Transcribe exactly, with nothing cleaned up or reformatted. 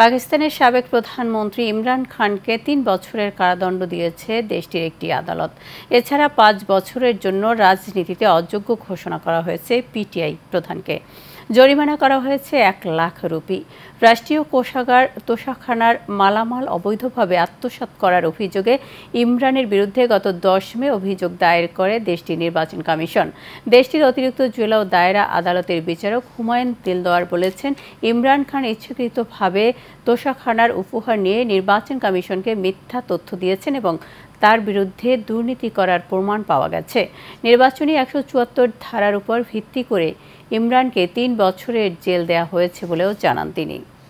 পাকিস্তানের সাবেক প্রধানমন্ত্রী ইমরান খানকে তিন বছরের কারাদণ্ড দিয়েছে দেশটির একটি আদালত। এছাড়া পাঁচ বছরের জন্য রাজনীতিতে অযোগ্য ঘোষণা করা হয়েছে পিটিআই প্রধানকে। জরিমানা করা হয়েছে এক লাখ রুপি। রাষ্ট্রীয় কোষাগার তোষাখানার মালামাল অবৈধভাবে আত্মসাৎ করার অভিযোগে ইমরানের বিরুদ্ধে গত দশ মে অভিযোগ দায়ের করে দেশটির নির্বাচন কমিশন। দেশটির অতিরিক্ত জেলা ও দায়রা আদালতের বিচারক হুমায়ুন দিলদার বলেছেন, ইমরান খান ইচ্ছাকৃতভাবে তোষাখানার উপহার নিয়ে নির্বাচন কমিশনকে মিথ্যা তথ্য দিয়েছেন এবং তার বিরুদ্ধে দুর্নীতি করার প্রমাণ পাওয়া গেছে। নির্বাচনী একশো চুয়াত্তর ধারার উপর ভিত্তি করে ইমরানকে তিন বছরের জেল দেওয়া হয়েছে বলেও জানান তিনি।